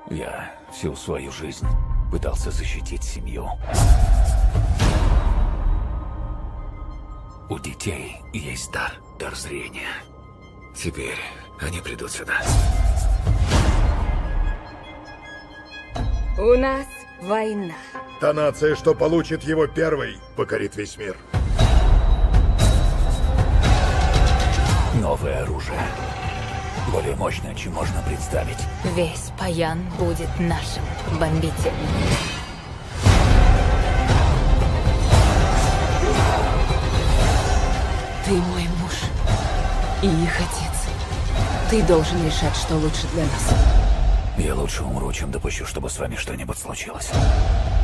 Я всю свою жизнь пытался защитить семью. У детей есть дар зрения. Теперь они придут сюда. У нас война. Та нация, что получит его первой, покорит весь мир. Новое оружие. Более мощное, чем можно представить. Весь Паян будет нашим, бомбитель. Ты мой муж и их отец. Ты должен решать, что лучше для нас. Я лучше умру, чем допущу, чтобы с вами что-нибудь случилось.